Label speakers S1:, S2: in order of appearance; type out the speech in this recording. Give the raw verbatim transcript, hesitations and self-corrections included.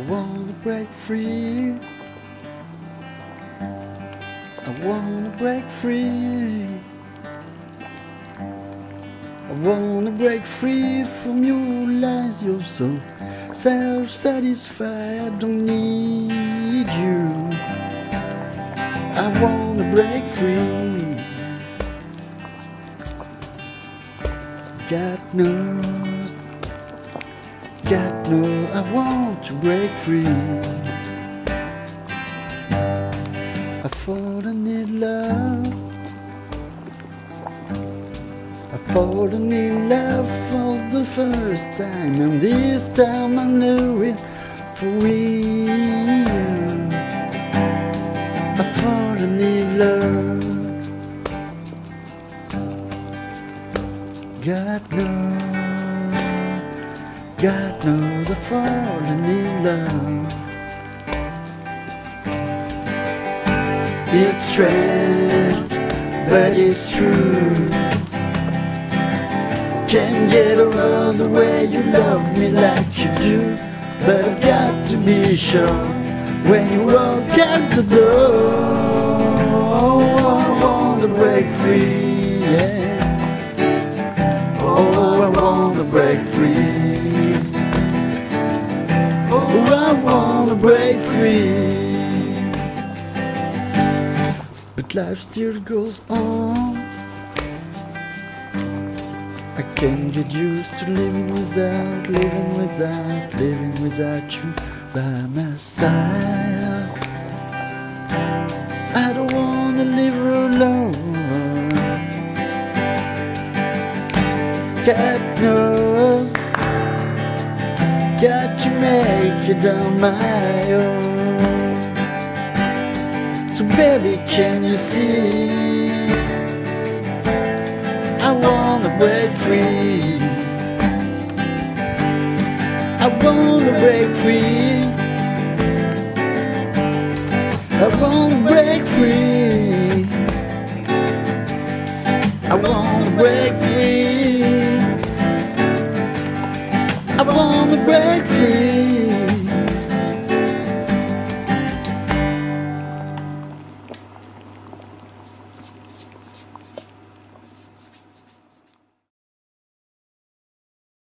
S1: wanna break free. I wanna break free. I wanna break free from your lies. You're so self-satisfied. I don't need you. I wanna break free. God knows, God knows I want to break free. I've fallen in love. I've fallen in love for the first time, and this time I knew it for real. I've fallen in love. God knows, God knows I've fallen in love. It's strange, but it's true. Can't get over the way you love me like you do, but I've got to be sure when you walk out the door. Oh, I wanna break free, yeah. Oh, I wanna break free. Oh, I wanna break free. But life still goes on. I can't get used to living without, living without, living without you by my side. I don't wanna live alone. God knows, got to make it on my own. So baby, can you see? I wanna break free. I wanna break free. I wanna break free.